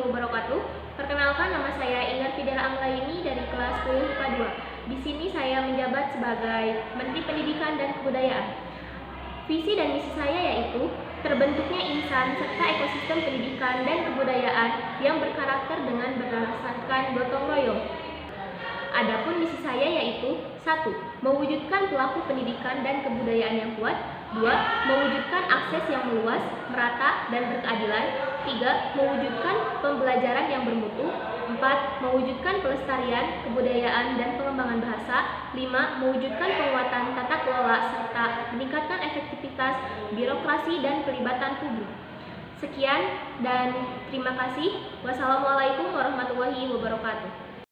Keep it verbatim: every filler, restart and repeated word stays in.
wabarakatuh. Perkenalkan, nama saya Ingar Fidela Anglaini dari kelas sepuluh I P A dua. Di sini saya menjabat sebagai Menteri Pendidikan dan Kebudayaan. Visi dan misi saya yaitu terbentuknya insan serta ekosistem pendidikan dan kebudayaan yang berkarakter dengan berdasarkan gotong royong. Adapun misi saya yaitu satu. Mewujudkan pelaku pendidikan dan kebudayaan yang kuat. Dua. Mewujudkan akses yang meluas, merata, dan berkeadilan. Tiga. Mewujudkan pembelajaran yang bermutu. Empat. Mewujudkan pelestarian, kebudayaan, dan pengembangan bahasa. Lima. Mewujudkan penguatan tata kelola serta meningkatkan efektivitas birokrasi dan pelibatan publik. Sekian dan terima kasih. Wassalamualaikum warahmatullahi wabarakatuh.